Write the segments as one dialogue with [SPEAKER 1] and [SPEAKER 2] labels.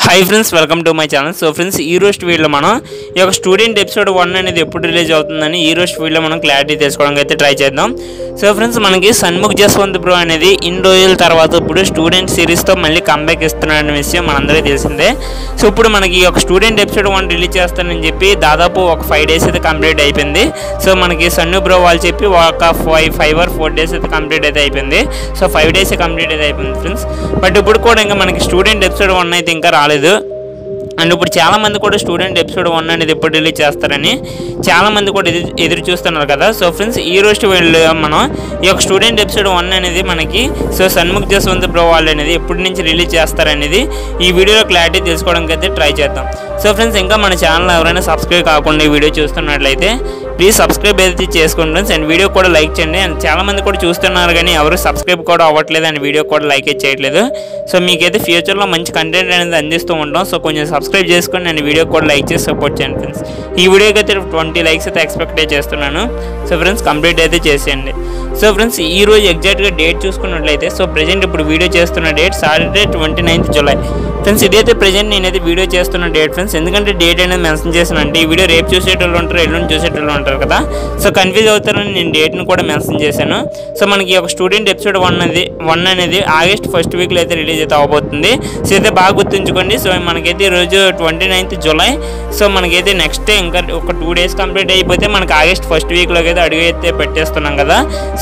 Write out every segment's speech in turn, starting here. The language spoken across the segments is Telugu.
[SPEAKER 1] Hi friends, welcome to my channel. So friends, ఈ రోజు వీడియోలో మనం ఈ యొక్క స్టూడెంట్ ఎపిసోడ్ 1 అనేది ఎప్పుడు రిలీజ్ అవుతుందని ఈ రోజు వీడియోలో మనం క్లారిటీ తెలుసుకోవడానికి అయితే ట్రై చేద్దాం. సో ఫ్రెండ్స్, మనకి షణ్ముఖ్ జస్వంత్ బ్రో అనేది ఇన్ని రోజుల తర్వాత ఇప్పుడు స్టూడెంట్ సిరీస్తో మళ్ళీ కంబ్యాక్ ఇస్తున్నాడనే విషయం మనందరికీ తెలిసిందే. సో ఇప్పుడు మనకి ఈ యొక్క స్టూడెంట్ ఎపిసోడ్ 1 రిలీజ్ చేస్తానని చెప్పి దాదాపు ఒక 5 days అయితే కంప్లీట్ అయిపోయింది. సో మనకి షణ్ముఖ్ బ్రో వాళ్ళు చెప్పి ఒక 5 or 4 days అయితే కంప్లీట్ అయితే అయిపోయింది. సో 5 days కంప్లీట్ అయితే అయిపోయింది ఫ్రెండ్స్. బట్ ఇప్పుడు కూడా ఇంకా మనకి స్టూడెంట్ ఎపిసోడ్ 1 అయితే ఇంకా రాలేదు. అండ్ ఇప్పుడు చాలామంది కూడా స్టూడెంట్ ఎపిసోడ్ 1 అనేది ఎప్పుడు రిలీజ్ చేస్తారని చాలామంది కూడా ఎదురు చూస్తున్నారు కదా. సో ఫ్రెండ్స్, ఈ రోజు మనం ఈ యొక్క స్టూడెంట్ ఎపిసోడ్ 1 అనేది మనకి షణ్ముఖ్ జస్వంత్ బ్రో వాళ్ళు అనేది ఎప్పటి నుంచి రిలీజ్ చేస్తారనేది ఈ వీడియోలో క్లారిటీ తెలుసుకోవడానికి అయితే ట్రై చేద్దాం. సో ఫ్రెండ్స్, ఇంకా మన ఛానల్ ఎవరైనా సబ్స్క్రైబ్ కాకుండా ఈ వీడియో చూస్తున్నట్లయితే ప్లీజ్ సబ్స్క్రైబ్ అయితే చేసుకోండి ఫ్రెండ్స్. అండ్ వీడియో కూడా లైక్ చేయండి. అండ్ చాలామంది కూడా చూస్తున్నారు కానీ ఎవరు సబ్స్క్రైబ్ కూడా అవ్వట్లేదు అండ్ వీడియో కూడా లైక్ అయితే చేయట్లేదు. సో మీకైతే ఫ్యూచర్లో మంచి కంటెంట్ అనేది అందిస్తూ ఉంటాం. సో కొంచెం సబ్స్క్రైబ్ చేసుకోండి అండ్ వీడియో కూడా లైక్ చేసి సపోర్ట్ చేయండి ఫ్రెండ్స్. ఈ వీడియోకి అయితే 20 likes అయితే ఎక్స్పెక్ట్ చేస్తున్నాను. సో ఫ్రెండ్స్, కంప్లీట్ అయితే చేసేయండి. సో ఫ్రెండ్స్, ఈ రోజు ఎగ్జాక్ట్గా డేట్ చూసుకున్నట్లయితే సో ప్రజెంట్ ఇప్పుడు వీడియో చేస్తున్న date Saturday 29th July friends. ఇదైతే ప్రజెంట్ నేనైతే వీడియో చేస్తున్న డేట్ ఫ్రెండ్స్. ఎందుకంటే డేట్ అనేది మెన్షన్ చేశానంటే ఈ వీడియో రేపు చూసేటోళ్ళు ఉంటారు, ఎల్లుండి చూసేటోళ్ళు ఉంటారు కదా. సో కన్ఫ్యూజ్ అవుతారని నేను డేట్ని కూడా మెన్షన్ చేశాను. సో మనకి ఒక స్టూడెంట్ ఎపిసోడ్ 1 అనేది ఆగస్ట్ 1st వీక్లో అయితే రిలీజ్ అయితే అవబోతుంది. సో అయితే బాగా గుర్తుంచుకోండి. సో మనకైతే ఈరోజు 29th July. సో మనకైతే నెక్స్ట్ డే ఇంకా ఒక 2 days కంప్లీట్ అయిపోతే మనకి ఆగస్ట్ 1st వీక్లోకి అయితే అడుగు అయితే పెట్టేస్తున్నాం కదా.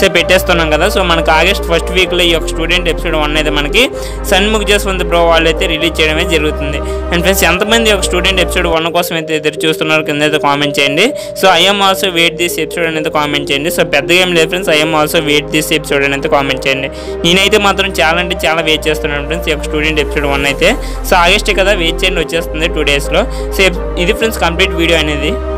[SPEAKER 1] సో మనకి ఆగస్ట్ 1st వీక్లో ఈ యొక్క స్టూడెంట్ ఎపిసోడ్ 1 అయితే మనకి షణ్ముఖ్ జస్వంత్ బ్రో వాళ్ళు అయితే రిలీజ్ చేయడమే జరుగుతుంది. అండ్ ఫ్రెండ్స్, ఎంతమంది ఒక స్టూడెంట్ ఎపిసోడ్ 1 కోసం అయితే ఎదురు చూస్తున్నారు కింద అయితే కామెంట్ చేయండి. So I'm also wait this episode అనేది కామెంట్ చేయండి. సో పెద్దగా ఏం లేదు friends, I'm also wait this episode అనేది కామెంట్ చేయండి. నేనైతే మాత్రం చాలా అంటే చాలా వెయిట్ చేస్తున్నాను ఫ్రెండ్స్ ఈ యొక్క స్టూడెంట్ ఎపిసోడ్ 1 అయితే. సో ఆగస్ట్ కదా, వెయిట్ చేయండి, వచ్చేస్తుంది 2 daysలో. సో ఇది ఫ్రెండ్స్ కంప్లీట్ వీడియో అనేది.